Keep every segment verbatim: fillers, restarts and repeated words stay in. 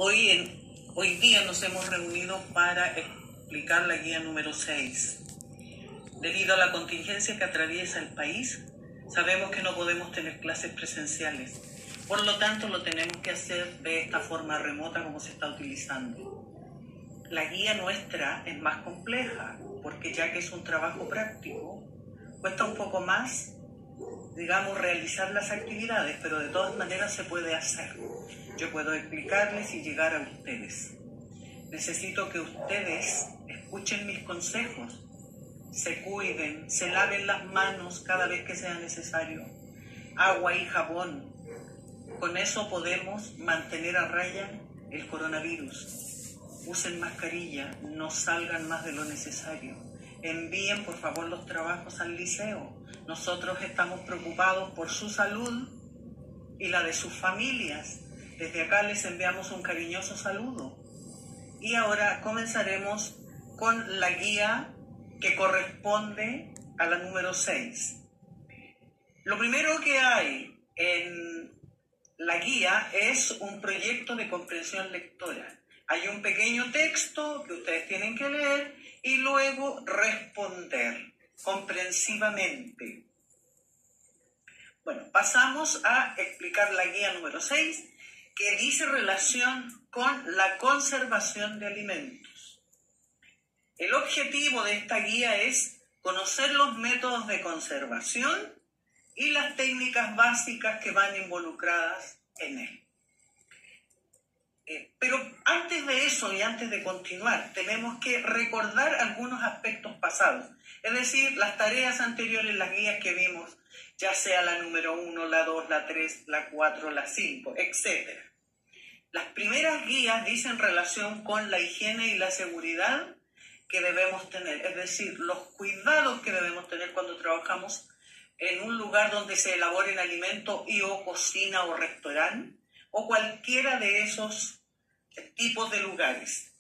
Hoy, en, hoy día nos hemos reunido para explicar la guía número seis. Debido a la contingencia que atraviesa el país, sabemos que no podemos tener clases presenciales. Por lo tanto, lo tenemos que hacer de esta forma remota como se está utilizando. La guía nuestra es más compleja, porque ya que es un trabajo práctico, cuesta un poco más, digamos, realizar las actividades, pero de todas maneras se puede hacer. Yo puedo explicarles y llegar a ustedes. Necesito que ustedes escuchen mis consejos, se cuiden, se laven las manos cada vez que sea necesario, agua y jabón. Con eso podemos mantener a raya el coronavirus. Usen mascarilla, no salgan más de lo necesario. Envíen por favor los trabajos al liceo. Nosotros estamos preocupados por su salud y la de sus familias. Desde acá les enviamos un cariñoso saludo. Y ahora comenzaremos con la guía que corresponde a la número seis. Lo primero que hay en la guía es un proyecto de comprensión lectora. Hay un pequeño texto que ustedes tienen que leer y luego responder comprensivamente. Bueno, pasamos a explicar la guía número seis, que dice relación con la conservación de alimentos. El objetivo de esta guía es conocer los métodos de conservación y las técnicas básicas que van involucradas en él. Eh, pero antes de eso y antes de continuar, tenemos que recordar algunos aspectos pasados, es decir, las tareas anteriores, las guías que vimos, ya sea la número uno, la dos, la tres, la cuatro, la cinco, etcétera. Las primeras guías dicen relación con la higiene y la seguridad que debemos tener, es decir, los cuidados que debemos tener cuando trabajamos en un lugar donde se elaboren alimentos y o cocina o restaurante, o cualquiera de esos tipos de lugares.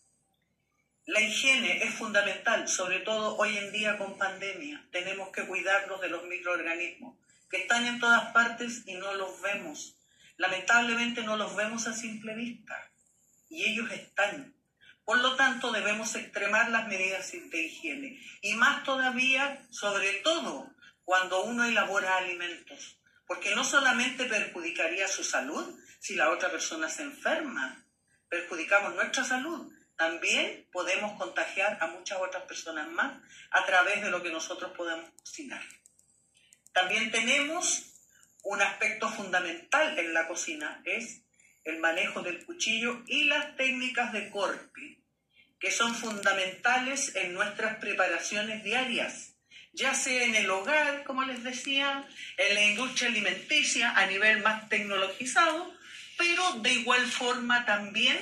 La higiene es fundamental, sobre todo hoy en día con pandemia. Tenemos que cuidarnos de los microorganismos que están en todas partes y no los vemos. Lamentablemente no los vemos a simple vista y ellos están. Por lo tanto, debemos extremar las medidas de higiene y más todavía, sobre todo, cuando uno elabora alimentos, porque no solamente perjudicaría su salud si la otra persona se enferma, perjudicamos nuestra salud, también podemos contagiar a muchas otras personas más a través de lo que nosotros podemos cocinar. También tenemos un aspecto fundamental en la cocina, es el manejo del cuchillo y las técnicas de corte, que son fundamentales en nuestras preparaciones diarias, ya sea en el hogar, como les decía, en la industria alimenticia a nivel más tecnologizado, pero de igual forma también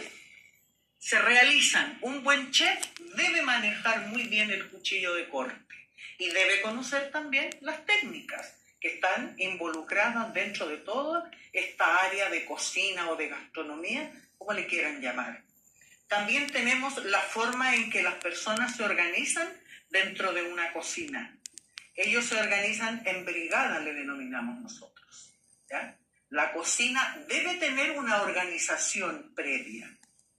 se realizan. Un buen chef debe manejar muy bien el cuchillo de corte y debe conocer también las técnicas que están involucradas dentro de toda esta área de cocina o de gastronomía, como le quieran llamar. También tenemos la forma en que las personas se organizan dentro de una cocina. Ellos se organizan en brigada, le denominamos nosotros, ¿ya? La cocina debe tener una organización previa.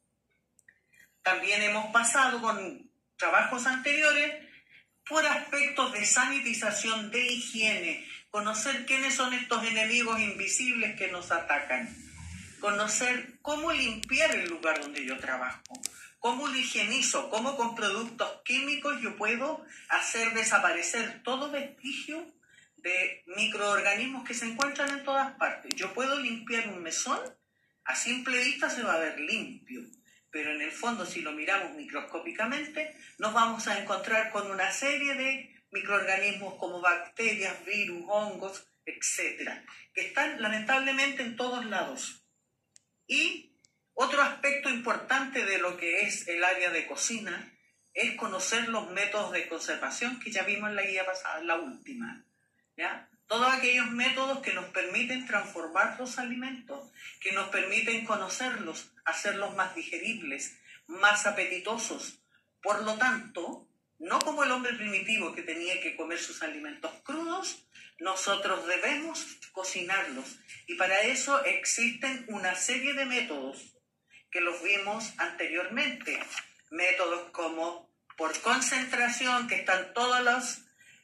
También hemos pasado con trabajos anteriores por aspectos de sanitización, de higiene, conocer quiénes son estos enemigos invisibles que nos atacan, conocer cómo limpiar el lugar donde yo trabajo, cómo lo higienizo, cómo con productos químicos yo puedo hacer desaparecer todo vestigio de microorganismos que se encuentran en todas partes. Yo puedo limpiar un mesón, a simple vista se va a ver limpio, pero en el fondo, si lo miramos microscópicamente, nos vamos a encontrar con una serie de microorganismos como bacterias, virus, hongos, etcétera, que están lamentablemente en todos lados. Y otro aspecto importante de lo que es el área de cocina es conocer los métodos de conservación que ya vimos en la guía pasada, la última, ¿ya? Todos aquellos métodos que nos permiten transformar los alimentos, que nos permiten conocerlos, hacerlos más digeribles, más apetitosos. Por lo tanto, no como el hombre primitivo que tenía que comer sus alimentos crudos, nosotros debemos cocinarlos. Y para eso existen una serie de métodos que los vimos anteriormente. Métodos como por concentración, que están todos los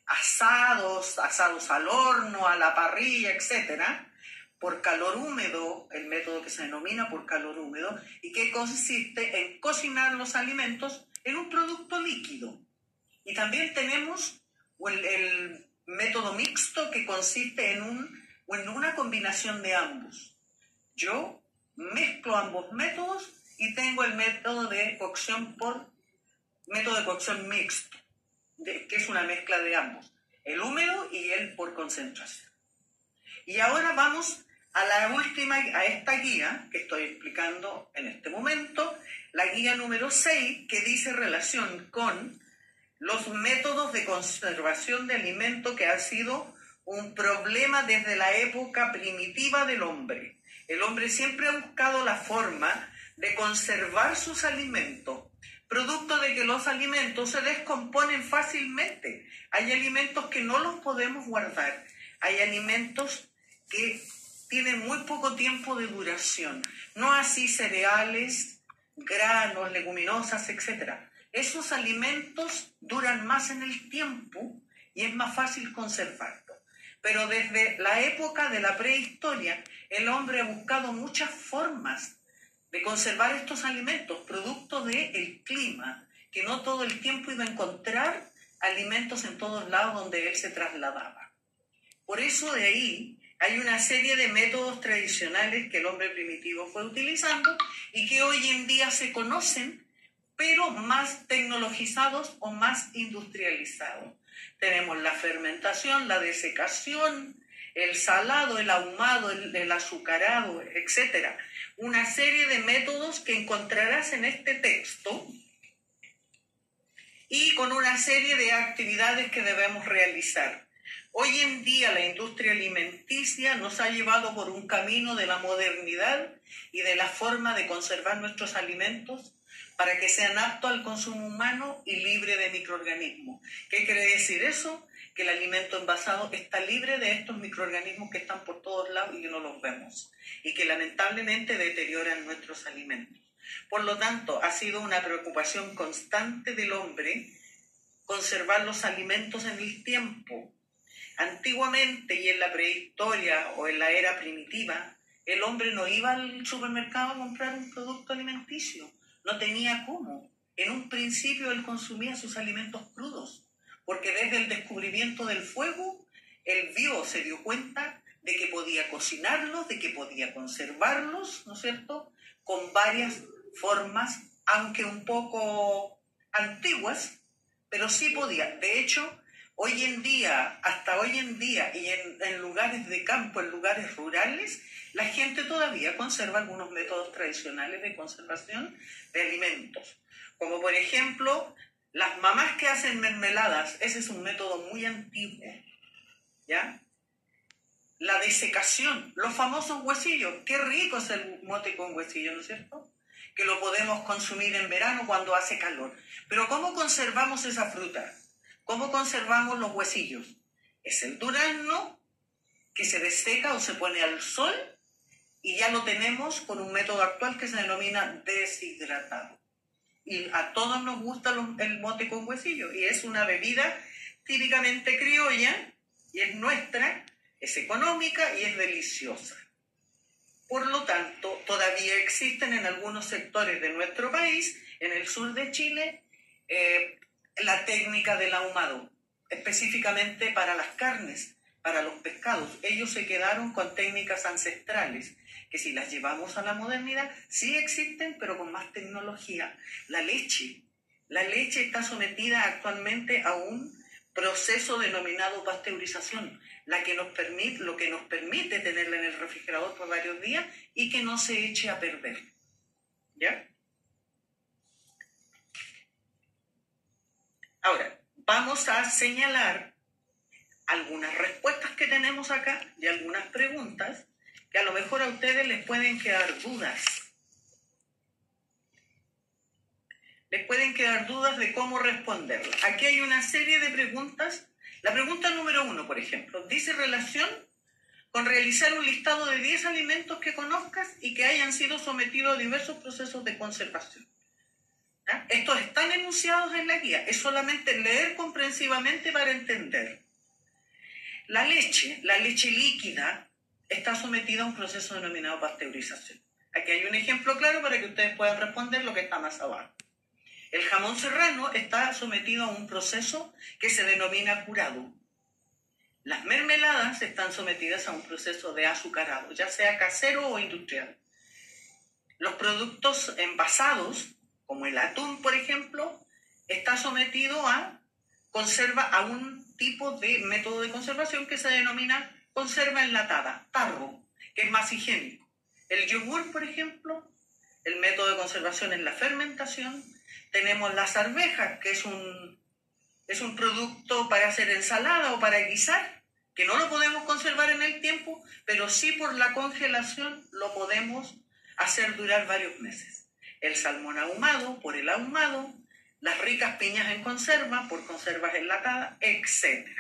asados, asados al horno, a la parrilla, etcétera. Por calor húmedo, el método que se denomina por calor húmedo, y que consiste en cocinar los alimentos en un producto líquido. Y también tenemos el, el método mixto, que consiste en, un, en una combinación de ambos. Yo mezclo ambos métodos y tengo el método de cocción por método de cocción mixto, de, que es una mezcla de ambos, el húmedo y el por concentración. Y ahora vamos a la última, a esta guía que estoy explicando en este momento, la guía número seis, que dice relación con los métodos de conservación de alimento, que ha sido un problema desde la época primitiva del hombre. El hombre siempre ha buscado la forma de conservar sus alimentos, producto de que los alimentos se descomponen fácilmente. Hay alimentos que no los podemos guardar, hay alimentos que tienen muy poco tiempo de duración, no así cereales, granos, leguminosas, etcétera. Esos alimentos duran más en el tiempo y es más fácil conservarlos. Pero desde la época de la prehistoria, el hombre ha buscado muchas formas de conservar estos alimentos, producto del clima, que no todo el tiempo iba a encontrar alimentos en todos lados donde él se trasladaba. Por eso de ahí hay una serie de métodos tradicionales que el hombre primitivo fue utilizando y que hoy en día se conocen, pero más tecnologizados o más industrializados. Tenemos la fermentación, la desecación, el salado, el ahumado, el, el azucarado, etcétera. Una serie de métodos que encontrarás en este texto y con una serie de actividades que debemos realizar. Hoy en día la industria alimenticia nos ha llevado por un camino de la modernidad y de la forma de conservar nuestros alimentos para que sean aptos al consumo humano y libre de microorganismos. ¿Qué quiere decir eso? Que el alimento envasado está libre de estos microorganismos que están por todos lados y que no los vemos, y que lamentablemente deterioran nuestros alimentos. Por lo tanto, ha sido una preocupación constante del hombre conservar los alimentos en el tiempo. Antiguamente y en la prehistoria o en la era primitiva, el hombre no iba al supermercado a comprar un producto alimenticio, no tenía cómo. En un principio él consumía sus alimentos crudos, porque desde el descubrimiento del fuego, él vio, se dio cuenta de que podía cocinarlos, de que podía conservarlos, ¿no es cierto?, con varias formas, aunque un poco antiguas, pero sí podía. De hecho, hoy en día, hasta hoy en día, y en, en lugares de campo, en lugares rurales, la gente todavía conserva algunos métodos tradicionales de conservación de alimentos. Como por ejemplo, las mamás que hacen mermeladas, ese es un método muy antiguo, ¿ya? La desecación, los famosos huesillos, qué rico es el mote con huesillo, ¿no es cierto?, que lo podemos consumir en verano cuando hace calor. Pero ¿cómo conservamos esa fruta? ¿Cómo conservamos los huesillos? Es el durazno que se deseca o se pone al sol y ya lo tenemos con un método actual que se denomina deshidratado. Y a todos nos gusta el mote con huesillo y es una bebida típicamente criolla y es nuestra, es económica y es deliciosa. Por lo tanto, todavía existen en algunos sectores de nuestro país, en el sur de Chile, eh, la técnica del ahumado, específicamente para las carnes, para los pescados. Ellos se quedaron con técnicas ancestrales, que si las llevamos a la modernidad, sí existen, pero con más tecnología. La leche. La leche está sometida actualmente a un proceso denominado pasteurización, la que nos permite, lo que nos permite tenerla en el refrigerador por varios días y que no se eche a perder. ¿Ya? Ahora, vamos a señalar algunas respuestas que tenemos acá y algunas preguntas que a lo mejor a ustedes les pueden quedar dudas. Les pueden quedar dudas de cómo responderlas. Aquí hay una serie de preguntas. La pregunta número uno, por ejemplo, dice relación con realizar un listado de diez alimentos que conozcas y que hayan sido sometidos a diversos procesos de conservación. ¿Ya? Estos están enunciados en la guía, es solamente leer comprensivamente para entender. La leche, la leche líquida, está sometida a un proceso denominado pasteurización. Aquí hay un ejemplo claro para que ustedes puedan responder lo que está más abajo. El jamón serrano está sometido a un proceso que se denomina curado. Las mermeladas están sometidas a un proceso de azucarado, ya sea casero o industrial. Los productos envasados, como el atún, por ejemplo, está sometido a conserva a un tipo de método de conservación que se denomina conserva enlatada, tarro, que es más higiénico. El yogur, por ejemplo, el método de conservación es la fermentación. Tenemos las arvejas, que es un, es un producto para hacer ensalada o para guisar, que no lo podemos conservar en el tiempo, pero sí por la congelación lo podemos hacer durar varios meses. El salmón ahumado, por el ahumado, las ricas piñas en conserva, por conservas enlatadas, etcétera.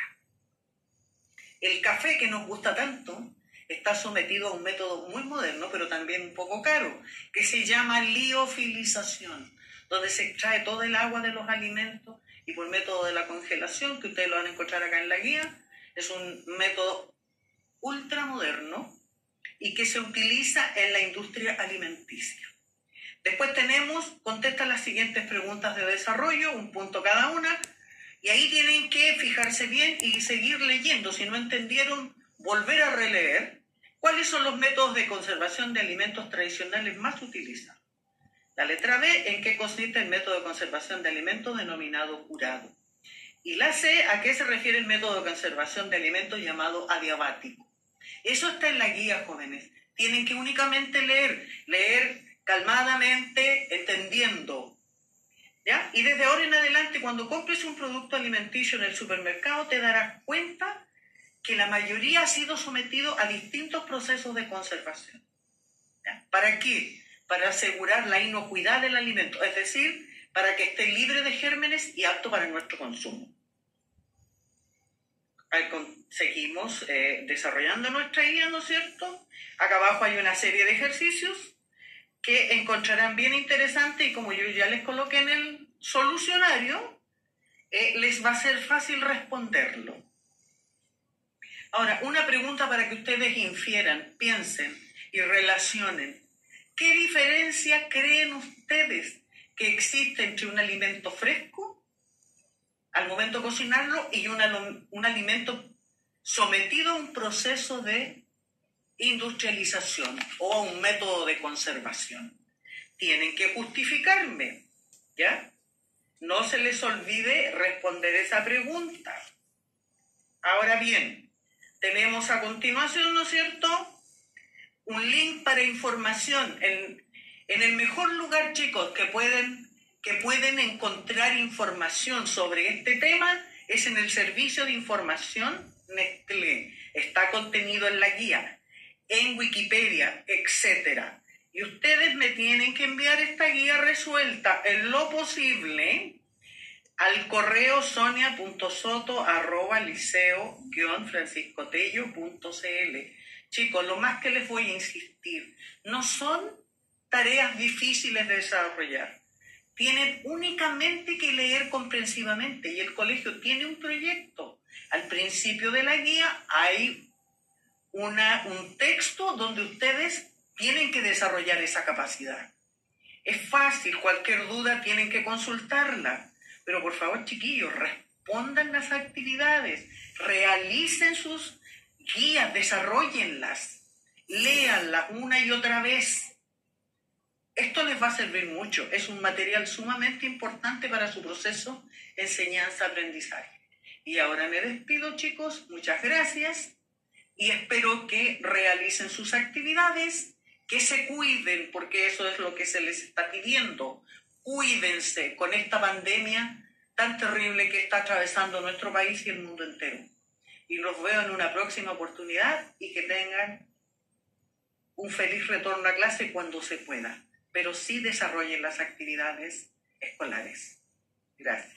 El café, que nos gusta tanto, está sometido a un método muy moderno, pero también un poco caro, que se llama liofilización, donde se extrae todo el agua de los alimentos y por método de la congelación, que ustedes lo van a encontrar acá en la guía, es un método ultramoderno y que se utiliza en la industria alimenticia. Después tenemos, contesta las siguientes preguntas de desarrollo, un punto cada una, y ahí tienen que fijarse bien y seguir leyendo. Si no entendieron, volver a releer cuáles son los métodos de conservación de alimentos tradicionales más utilizados. La letra B, ¿en qué consiste el método de conservación de alimentos denominado curado? Y la C, ¿a qué se refiere el método de conservación de alimentos llamado adiabático? Eso está en la guía, jóvenes. Tienen que únicamente leer, leer calmadamente, entendiendo. ¿Ya? Y desde ahora en adelante, cuando compres un producto alimenticio en el supermercado, te darás cuenta que la mayoría ha sido sometido a distintos procesos de conservación. ¿Ya? ¿Para qué? Para asegurar la inocuidad del alimento, es decir, para que esté libre de gérmenes y apto para nuestro consumo. Seguimos eh, desarrollando nuestra guía, ¿no es cierto? Acá abajo hay una serie de ejercicios que encontrarán bien interesante y como yo ya les coloqué en el solucionario, eh, les va a ser fácil responderlo. Ahora, una pregunta para que ustedes infieran, piensen y relacionen. ¿Qué diferencia creen ustedes que existe entre un alimento fresco al momento de cocinarlo y una, un alimento sometido a un proceso de industrialización o a un método de conservación? Tienen que justificarme, ¿ya? No se les olvide responder esa pregunta. Ahora bien, tenemos a continuación, ¿no es cierto?, un link para información. En, en el mejor lugar, chicos, que pueden, que pueden encontrar información sobre este tema es en el servicio de información Nestlé. Está contenido en la guía, en Wikipedia, etcétera. Y ustedes me tienen que enviar esta guía resuelta en lo posible al correo sonia punto soto arroba liceo guion franciscotello punto cl. Chicos, lo más que les voy a insistir, no son tareas difíciles de desarrollar. Tienen únicamente que leer comprensivamente y el colegio tiene un proyecto. Al principio de la guía hay una, un texto donde ustedes tienen que desarrollar esa capacidad. Es fácil, cualquier duda tienen que consultarla. Pero por favor, chiquillos, respondan las actividades, realicen sus guías, desarróllenlas, léanlas una y otra vez. Esto les va a servir mucho. Es un material sumamente importante para su proceso de enseñanza-aprendizaje. Y ahora me despido, chicos. Muchas gracias. Y espero que realicen sus actividades, que se cuiden, porque eso es lo que se les está pidiendo. Cuídense con esta pandemia tan terrible que está atravesando nuestro país y el mundo entero. Y los veo en una próxima oportunidad y que tengan un feliz retorno a clase cuando se pueda. Pero sí desarrollen las actividades escolares. Gracias.